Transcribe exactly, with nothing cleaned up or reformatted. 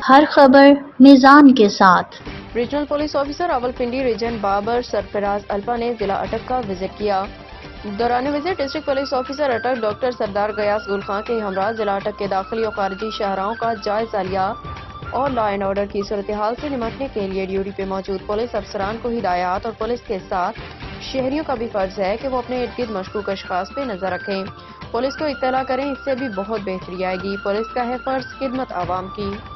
हर खबर मिजान के साथ। Regional police officer Rawalpindi region Babar Sarfaraz अल्पा ने जिला अटक का विजिट किया। दौरान visit district police officer Attock doctor Sardar Ghayas Gul Khan के हमरा जिला अटक के दाखिली और खारजी शहरों का जायजा लिया और लॉ एंड ऑर्डर की सूरत हाल से निपटने के लिए ड्यूटी पे मौजूद पुलिस अफसरान को हिदायत और पुलिस के साथ शहरियों का भी फर्ज है कि वो अपने इर्द गिर्द मशकूक अशखास पे नजर रखें, पुलिस को इत्तला करें, इससे भी बहुत बेहतरी आएगी। पुलिस का है फर्ज खिदमत आवाम की।